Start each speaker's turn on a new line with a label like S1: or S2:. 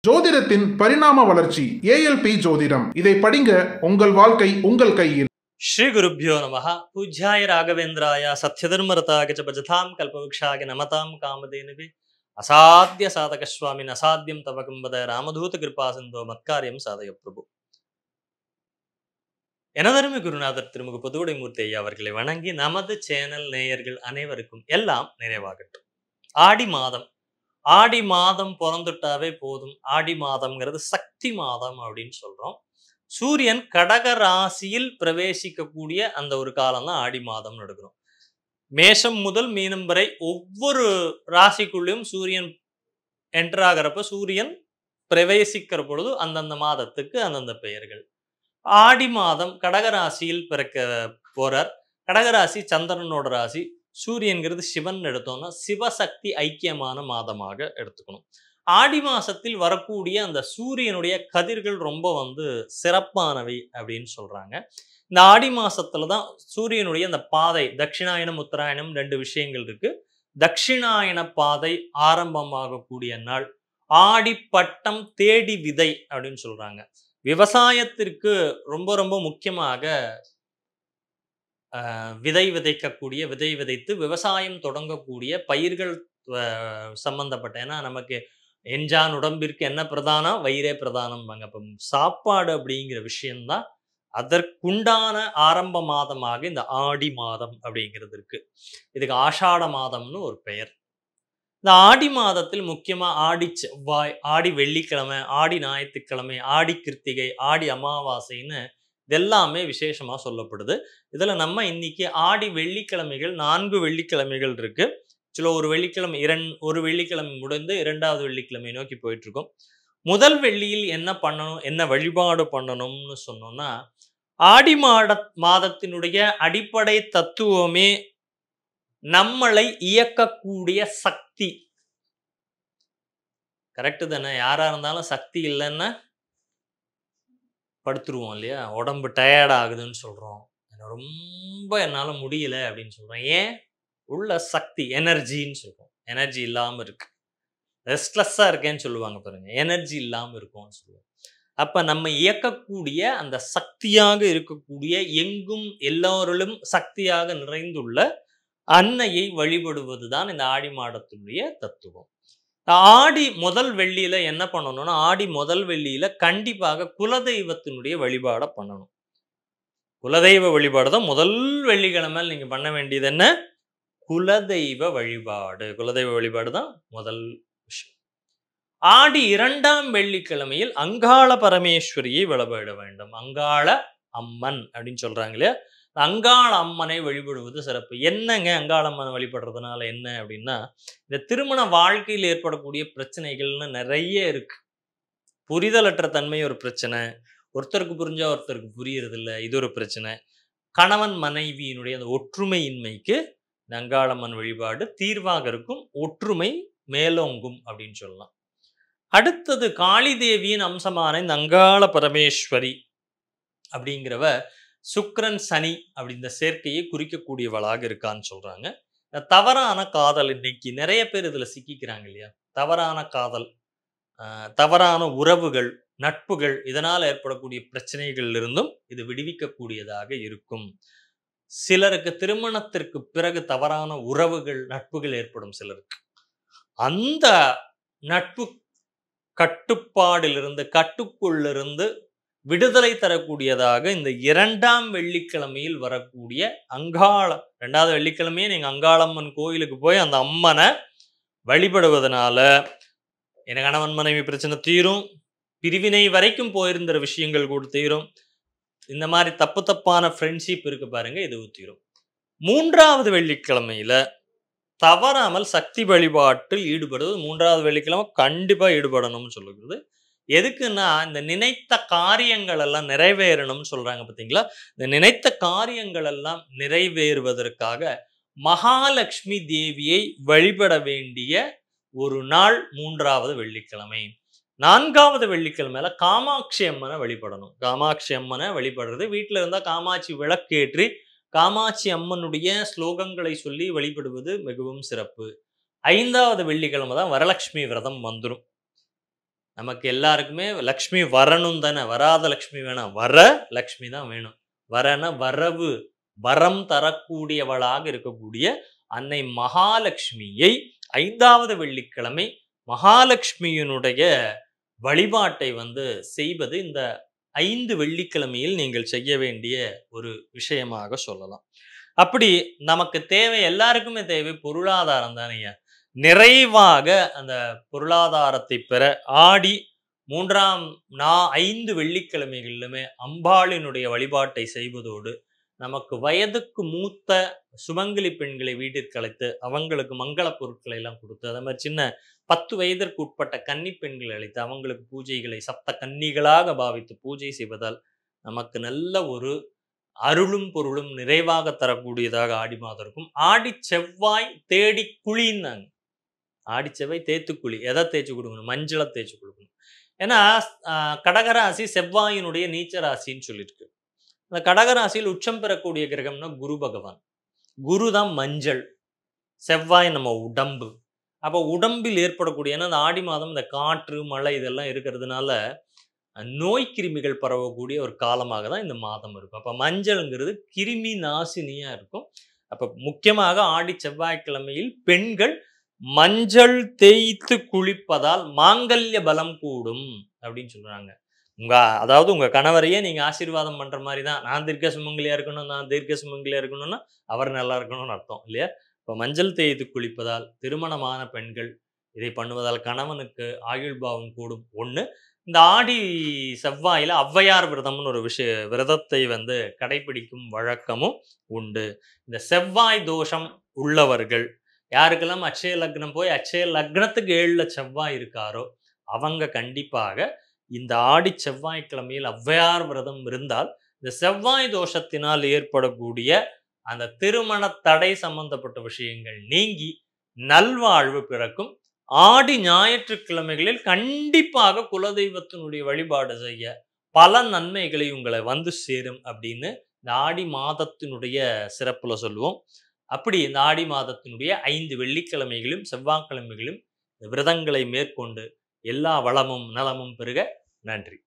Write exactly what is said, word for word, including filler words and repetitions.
S1: ஜோதிடத்தின் பரிணாம வளர்ச்சி ஏஎல்பி ஜோதிடம். இதை படிங்க, உங்கள் வாழ்க்கை உங்கள் கையில்.
S2: ஸ்ரீ குருப்யோ நமஹ. பூஜ்யாய ராகவேந்திராய சத்யதர்மரதாய ச பஜதாம் கல்பவృక్షாய நமதாம் காமதேனுவே அசாத்திய சாதக சுவாமின் அசாத்தியம் தவகம்பத ராமதூத கிருபா சிந்தோ மத்காரியம் சாதய பிரபு. எனதருமை குருநாதர் திருமுக பொதுவுடை மூர்த்தி ஐயா அவர்களை வணங்கி நமது சேனல் நேயர்கள் அனைவருக்கும் எல்லாம் நிறைவாகட்டும். ஆடி மாதம் ஆடி மாதம் பிறந்துட்டாவே போதும். ஆடி மாதம்ங்கிறது சக்தி மாதம் அப்படின்னு சொல்றோம். சூரியன் கடக ராசியில் பிரவேசிக்கக்கூடிய அந்த ஒரு காலம் தான் ஆடி மாதம் எடுக்கிறோம். மேஷம் முதல் மீனம் வரை ஒவ்வொரு ராசிக்குள்ளேயும் சூரியன் என்டர் ஆகிறப்ப சூரியன் பிரவேசிக்கிற பொழுது அந்தந்த மாதத்துக்கு அந்தந்த பெயர்கள். ஆடி மாதம் கடகராசியில் பிறக்க போறார். கடகராசி சந்திரனோட ராசி. சூரியன்கிறது சிவன் எடுத்தோம்னா சிவசக்தி ஐக்கியமான மாதமாக எடுத்துக்கணும். ஆடி மாசத்தில் வரக்கூடிய அந்த சூரியனுடைய கதிர்கள் ரொம்ப வந்து சிறப்பானவை அப்படின்னு சொல்றாங்க. இந்த ஆடி மாசத்துல தான் சூரியனுடைய அந்த பாதை தட்சிணாயனம் உத்தராயணம் ரெண்டு விஷயங்கள் இருக்கு. தட்சிணாயன பாதை ஆரம்பமாகக்கூடிய நாள். ஆடி பட்டம் தேடி விதை அப்படின்னு சொல்றாங்க. விவசாயத்திற்கு ரொம்ப ரொம்ப முக்கியமாக விதை விதைக்கக்கூடிய விதை விதைத்து விவசாயம் தொடங்கக்கூடிய பயிர்கள் சம்பந்தப்பட்ட, ஏன்னா நமக்கு எஞ்சான் உடம்பிற்கு என்ன பிரதானம், வயிறே பிரதானம். அப்ப சாப்பாடு அப்படிங்கிற விஷயம்தான் அதற்குண்டான ஆரம்ப மாதமாக இந்த ஆடி மாதம் அப்படிங்கிறது இருக்கு. இதுக்கு ஆஷாட மாதம்னு ஒரு பெயர். இந்த ஆடி மாதத்தில் முக்கியமா ஆடி செவ்வாய், ஆடி வெள்ளிக்கிழமை, ஆடி ஞாயிற்றுக்கிழமை, ஆடி கிருத்திகை, ஆடி அமாவாசைன்னு இதெல்லாமே விசேஷமா சொல்லப்படுது. இதுல நம்ம இன்னைக்கு ஆடி வெள்ளிக்கிழமைகள் நான்கு வெள்ளிக்கிழமைகள் இருக்கு. சில ஒரு வெள்ளிக்கிழமை இரண் ஒரு வெள்ளிக்கிழமை முடிந்து இரண்டாவது வெள்ளிக்கிழமை நோக்கி போயிட்டு இருக்கோம். முதல் வெள்ளியில் என்ன பண்ணணும், என்ன வழிபாடு பண்ணணும்னு சொன்னோம்னா, ஆடி மாத மாதத்தினுடைய அடிப்படை தத்துவமே நம்மளை இயக்கக்கூடிய சக்தி. கரெக்டு தானே? யாரா இருந்தாலும் சக்தி இல்லைன்னா படுத்துருவோம் இல்லையா? உடம்பு டயர்ட் ஆகுதுன்னு சொல்றோம். ரொம்ப என்னால முடியல அப்படின்னு சொல்றோம். ஏன்? உள்ள சக்தி எனர்ஜின்னு சொல்றோம். எனர்ஜி இல்லாம இருக்கு. ரெஸ்ட்லெஸ்ஸா இருக்கேன்னு சொல்லுவாங்க பாருங்க. எனர்ஜி இல்லாம இருக்கும்னு சொல்லுவோம். அப்ப நம்ம இயக்கக்கூடிய அந்த சக்தியாக இருக்கக்கூடிய எங்கும் எல்லோரிலும் சக்தியாக நிறைந்துள்ள அன்னையை வழிபடுவதுதான் இந்த ஆடி மாதத்தினுடைய தத்துவம். ஆடி முதல் வெள்ளியில என்ன பண்ணணும்னா, ஆடி முதல் வெள்ளியில கண்டிப்பாக குலதெய்வத்தினுடைய வழிபாடை பண்ணணும். குலதெய்வ வழிபாடு தான் முதல் வெள்ளிக்கிழமை நீங்க பண்ண வேண்டியது. என்ன? குலதெய்வ வழிபாடு. குலதெய்வ வழிபாடு தான் முதல் விஷயம். ஆடி இரண்டாம் வெள்ளிக்கிழமையில் அங்காள பரமேஸ்வரியை வழிபட வேண்டும். அங்காள அம்மன் அப்படின்னு சொல்றாங்க இல்லையா? அங்காள அம்மனை வழிபடுவது சிறப்பு. என்னங்க அங்காள அம்மனை வழிபடுறதுனால என்ன அப்படின்னா, இந்த திருமண வாழ்க்கையில் ஏற்படக்கூடிய பிரச்சனைகள்னு நிறைய இருக்கு. புரிதலற்ற தன்மை ஒரு பிரச்சனை. ஒருத்தருக்கு புரிஞ்சா ஒருத்தருக்கு புரியறது இல்லை, இது ஒரு பிரச்சனை. கணவன் மனைவியினுடைய அந்த ஒற்றுமையின்மைக்கு இந்த அங்காளம்மன் வழிபாடு தீர்வாக இருக்கும். ஒற்றுமை மேலோங்கும் அப்படின்னு சொல்லலாம். அடுத்தது காளி தேவியின் அம்சமான இந்த அங்காள பரமேஸ்வரி அப்படிங்கிறவ சுக்கிரன் சனி அப்படி இந்த சேர்க்கையை குறிக்கக்கூடியவளாக இருக்கான்னு சொல்றாங்க. தவறான காதல் இன்னைக்கு நிறைய பேர் இதுல சிக்கிக்கிறாங்க இல்லையா? தவறான காதல், தவறான உறவுகள், நட்புகள், இதனால் ஏற்படக்கூடிய பிரச்சனைகள் இருந்தும் இது விடுவிக்கக்கூடியதாக இருக்கும். சிலருக்கு திருமணத்திற்கு பிறகு தவறான உறவுகள், நட்புகள் ஏற்படும். சிலருக்கு அந்த நட்பு கட்டுப்பாடிலிருந்து கட்டுக்குள்ளிருந்து விடுதலை தரக்கூடியதாக இந்த இரண்டாம் வெள்ளிக்கிழமையில் வரக்கூடிய அங்காள ரெண்டாவது வெள்ளிக்கிழமையே நீங்க அங்காளம்மன் கோயிலுக்கு போய் அந்த அம்மனை வழிபடுவதனால என கணவன் மனைவி பிரச்சனை தீரும். பிரிவினை வரைக்கும் போயிருந்த விஷயங்கள் கூட தீரும். இந்த மாதிரி தப்பு தப்பான ஃப்ரெண்ட்ஷிப் இருக்கு பாருங்க, இது தீரும். மூன்றாவது வெள்ளிக்கிழமையில தவறாமல் சக்தி வழிபாட்டில் ஈடுபடுவது. மூன்றாவது வெள்ளிக்கிழமை கண்டிப்பா ஈடுபடணும்னு சொல்லுகிறது. எதுக்குன்னா, இந்த நினைத்த காரியங்கள் எல்லாம் நிறைவேறணும்னு சொல்றாங்க பார்த்தீங்களா? இந்த நினைத்த காரியங்கள் எல்லாம் நிறைவேறுவதற்காக மகாலட்சுமி தேவியை வழிபட வேண்டிய ஒரு நாள் மூன்றாவது வெள்ளிக்கிழமை. நான்காவது வெள்ளிக்கிழமையில காமாட்சி அம்மனை வழிபடணும். காமாட்சி அம்மனை வழிபடுறது, வீட்டில் இருந்தால் காமாட்சி விளக்கேற்றி காமாட்சி அம்மனுடைய ஸ்லோகங்களை சொல்லி வழிபடுவது மிகவும் சிறப்பு. ஐந்தாவது வெள்ளிக்கிழமை தான் வரலட்சுமி விரதம் வந்துடும். நமக்கு எல்லாருக்குமே லக்ஷ்மி வரணும் தானே, வராத லக்ஷ்மி வேணாம், வர லக்ஷ்மி தான் வேணும். வரன வரவு, வரம் தரக்கூடியவளாக இருக்கக்கூடிய அன்னை மகாலட்சுமியை ஐந்தாவது வெள்ளிக்கிழமை மகாலட்சுமியினுடைய வழிபாட்டை வந்து செய்வது இந்த ஐந்து வெள்ளிக்கிழமையில் நீங்கள் செய்ய வேண்டிய ஒரு விஷயமாக சொல்லலாம். அப்படி நமக்கு தேவை, எல்லாருக்குமே தேவை பொருளாதாரம் தானேங்க. நிறைவாக அந்த பொருளாதாரத்தை பெற ஆடி மூன்றாம் நா ஐந்து வெள்ளிக்கிழமைகளிலுமே அம்பாளினுடைய வழிபாட்டை செய்வதோடு, நமக்கு வயதுக்கு மூத்த சுமங்கலி பெண்களை வீட்டிற்கு அழைத்து அவங்களுக்கு மங்கள பொருட்களை எல்லாம் கொடுத்து, அதே மாதிரி சின்ன பத்து வயதிற்கு உட்பட்ட கன்னி பெண்களை அழைத்து அவங்களுக்கு பூஜைகளை சப்த கன்னிகளாக பாவித்து பூஜை செய்வதால் நமக்கு நல்ல ஒரு அருளும் பொருளும் நிறைவாக தரக்கூடியதாக ஆடி மாதம் இருக்கும். ஆடி செவ்வாய் தேடி குழின்னாங்க. ஆடி செவ்வாய் தேத்து குழி. எதை தேய்ச்சி கொடுக்கணும்? மஞ்சளை தேய்ச்சி கொடுக்கணும். ஏன்னா கடகராசி செவ்வாயினுடைய நீச்ச ராசின்னு சொல்லியிருக்கு. அந்த கடகராசியில் உச்சம் பெறக்கூடிய கிரகம்னா குரு பகவான். குரு தான் மஞ்சள், செவ்வாய் நம்ம உடம்பு. அப்போ உடம்பில் ஏற்படக்கூடிய, ஏன்னா அந்த ஆடி மாதம் இந்த காற்று மழை இதெல்லாம் இருக்கிறதுனால நோய் கிருமிகள் பரவக்கூடிய ஒரு காலமாக தான் இந்த மாதம் இருக்கும். அப்போ மஞ்சள்ங்கிறது கிருமி நாசினியா இருக்கும். அப்போ முக்கியமாக ஆடி செவ்வாய்க்கிழமையில் பெண்கள் மஞ்சள் தேய்த்து குளிப்பதால் மாங்கல்ய பலம் கூடும் அப்படின்னு சொல்றாங்க. உங்க அதாவது உங்க கணவரையே நீங்க ஆசீர்வாதம் பண்ற மாதிரி தான். நான் தீர்க்க சுமங்கலியா இருக்கணும், நான் தீர்க்க சுமங்கலியா இருக்கணும்னா அவர் நல்லா இருக்கணும்னு அர்த்தம் இல்லையா? இப்போ மஞ்சள் தேய்த்து குளிப்பதால் திருமணமான பெண்கள் இதை பண்ணுவதால் கணவனுக்கு ஆயுள் பாவம் கூடும். ஒன்று, இந்த ஆடி செவ்வாயில ஔவையார் விரதம்னு ஒரு விஷய விரதத்தை வந்து கடைபிடிக்கும் வழக்கமும் உண்டு. இந்த செவ்வாய் தோஷம் உள்ளவர்கள், யாருக்கெல்லாம் அட்சய லக்னம் போய் அட்சய லக்னத்துக்கு ஏழுல செவ்வாய் இருக்காரோ அவங்க கண்டிப்பாக இந்த ஆடி செவ்வாய்க்கிழமையில் ஔவையார் விரதம் இருந்தால் இந்த செவ்வாய் தோஷத்தினால் ஏற்படக்கூடிய அந்த திருமண தடை சம்பந்தப்பட்ட விஷயங்கள் நீங்கி நல்வாழ்வு பிறக்கும். ஆடி ஞாயிற்றுக்கிழமைகளில் கண்டிப்பாக குலதெய்வத்தினுடைய வழிபாடு செய்ய பல நன்மைகளை உங்களை வந்து சேரும் அப்படின்னு இந்த ஆடி மாதத்தினுடைய சிறப்புல சொல்லுவோம். அப்படி இந்த ஆடி மாதத்தினுடைய ஐந்து வெள்ளிக்கிழமைகளும் செவ்வாய்க்கிழமைகளும் விரதங்களை மேற்கொண்டு எல்லா வளமும் நலமும் பெருக. நன்றி.